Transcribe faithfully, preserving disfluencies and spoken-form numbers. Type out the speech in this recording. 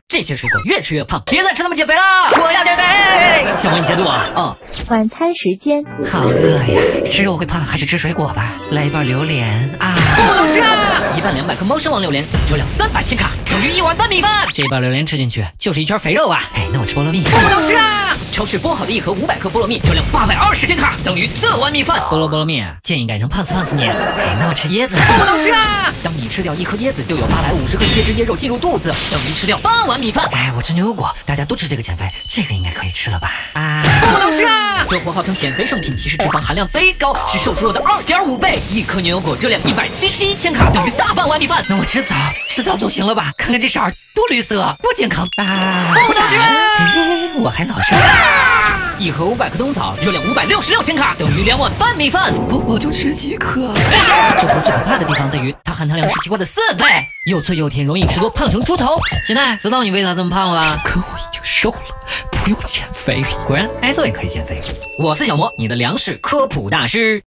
这些水果越吃越胖，别再吃那么减肥了！我要减肥！小魔你节度啊！哦， 晚餐时间， 好饿呀！吃肉会胖，还是吃水果吧？来一瓣榴莲啊！不能吃啊！一瓣两百克猫生王榴莲，热量三百千卡，等于一碗半米饭。这一瓣榴莲吃进去就是一圈肥肉啊！哎，那我吃菠萝蜜。不能吃啊！超市剥好的一盒五百克菠萝蜜，热量八百二十千卡，等于四碗米饭。菠萝菠萝蜜建议改成胖死胖死你。哎，那我吃椰子。不能吃啊！当你吃掉一颗椰子，就有八百五十克椰汁椰肉进入肚子，等于吃掉八碗米饭。哎，我吃牛油果，大家都吃这个减肥，这个应该可以吃了吧？啊，不能吃啊！这货号称减肥圣品，其实脂肪含量贼高，是瘦猪肉的二点五倍。一颗牛油果热量一百七十一千卡，等于大半碗米饭。那我吃枣，吃枣总行了吧？看看这色儿多绿色，多健康啊！不能吃啊！哎，我还老实。啊、一盒五百克冬枣，热量五百六十六千卡，等于两碗半米饭。我我就吃几颗。这货最可怕的地方在于，它含糖量是西瓜的四倍，又脆又甜，容易吃多胖成猪头。现在知道你为啥这么胖了？可我已经瘦了，不用减肥了。果然挨揍也可以减肥。我是小魔，你的粮食科普大师。